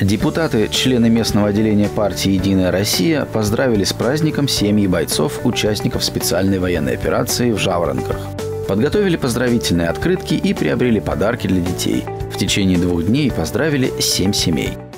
Депутаты, члены местного отделения партии «Единая Россия» поздравили с праздником семьи бойцов, участников специальной военной операции в Жаворонках. Подготовили поздравительные открытки и приобрели подарки для детей. В течение 2 дней поздравили 7 семей.